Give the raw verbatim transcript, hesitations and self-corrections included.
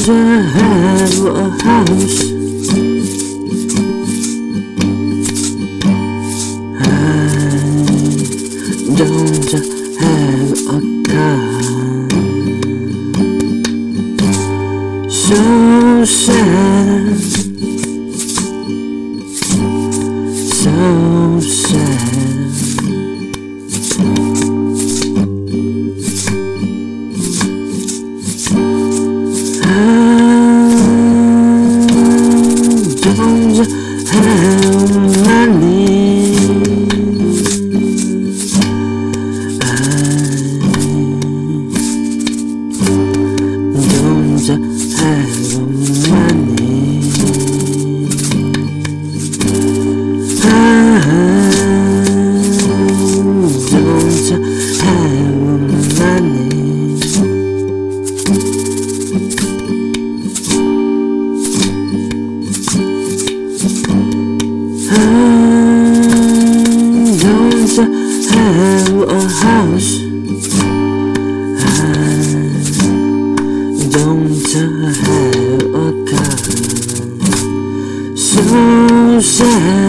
have a house. I don't have a car. So sad, so sad. I don't have money. I don't have money. I don't have money. I don't have a house. I don't have a car. So sad.